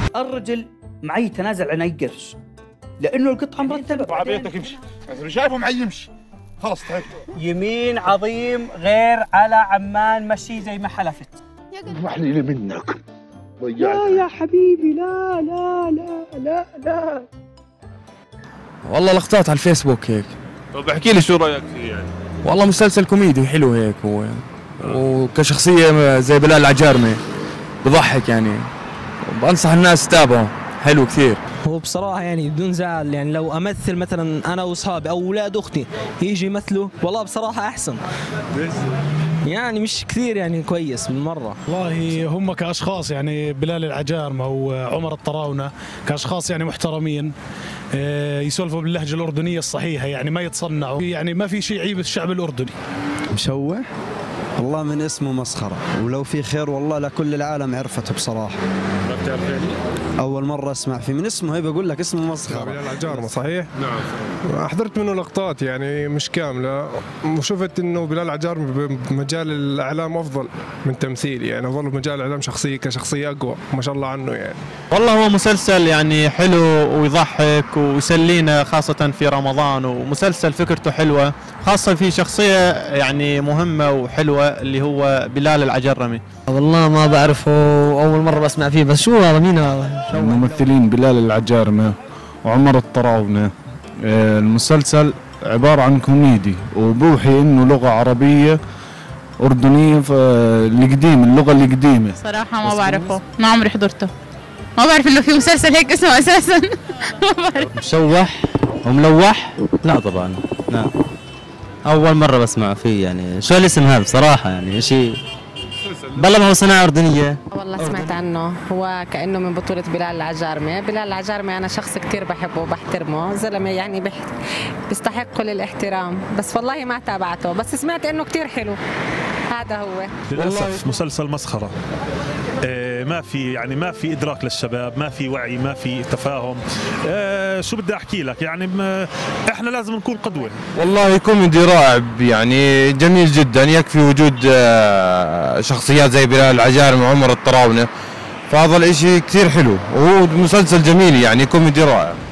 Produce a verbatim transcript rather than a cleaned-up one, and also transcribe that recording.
الرجل معي يتنازل عن اي قرش لانه القطعه مرتبه. عبيتك امشي، انا شايفه معي يمشي خلاص تعبت. يمين عظيم غير على عمان مشي زي ما حلفت. محلي منك لا يا حبيبي، لا لا لا لا لا والله لقطات على الفيسبوك هيك. طب احكي لي شو رايك فيه يعني؟ والله مسلسل كوميدي حلو هيك هو، وكشخصيه زي بلال العجارمي بضحك يعني، بنصح الناس تتابعه، حلو كثير. هو بصراحة يعني بدون زعل، يعني لو أمثل مثلا أنا وأصحابي أو أولاد أختي يجي يمثلوا، والله بصراحة أحسن. يعني مش كثير يعني كويس بالمرة. والله هم كأشخاص يعني بلال العجارمة وعمر الطراونة كأشخاص يعني محترمين، يسولفوا باللهجة الأردنية الصحيحة، يعني ما يتصنعوا، يعني ما في شيء عيب الشعب الأردني. مشوه والله من اسمه مسخرة، ولو في خير والله لكل العالم عرفته بصراحة. ما بتعرفيني؟ أول مرة أسمع فيه، من اسمه هي بقول لك اسمه مسخرة. بلال العجارمة صحيح؟ نعم. حضرت منه لقطات يعني مش كاملة، وشفت إنه بلال العجارمة بمجال الإعلام أفضل من تمثيل، يعني أفضل بمجال الإعلام شخصية كشخصية أقوى ما شاء الله عنه يعني. والله هو مسلسل يعني حلو ويضحك ويسلينا خاصة في رمضان، ومسلسل فكرته حلوة، خاصة في شخصية يعني مهمة وحلوة اللي هو بلال العجرمي. والله ما بعرفه، أول مرة بسمع فيه، بس شو هذا؟ مين هذا؟ الممثلين بلال العجارمة وعمر الطراونة. المسلسل عبارة عن كوميدي وبوحي إنه لغة عربية أردنية القديمة، اللغة القديمة. صراحة ما بعرفه، ما عمري حضرته، ما بعرف إنه في مسلسل هيك اسمه أساساً. ما بعرف. مشوح وملوح؟ لا طبعاً، لا أول مرة بسمع فيه يعني. شو الاسم هذا بصراحة يعني شيء بلا ما هو صناعة أردنية. والله سمعت عنه، هو كأنه من بطولة بلال العجارمة. بلال العجارمة أنا شخص كتير بحبه وبحترمه، زلمة يعني بح... بيستحق كل الاحترام، بس والله ما تابعته، بس سمعت إنه كتير حلو. هذا هو. للأسف مسلسل مسخرة، آه ما في يعني ما في إدراك للشباب، ما في وعي، ما في تفاهم. آه شو بدي أحكي لك يعني، إحنا لازم نكون قدوة. والله كوميدي رائع يعني جميل جدا، يكفي وجود آه شخصيات زي بلال العجارمي وعمر الطراونة، فهذا الاشي كثير حلو، وهو مسلسل جميل يعني كوميدي رائع.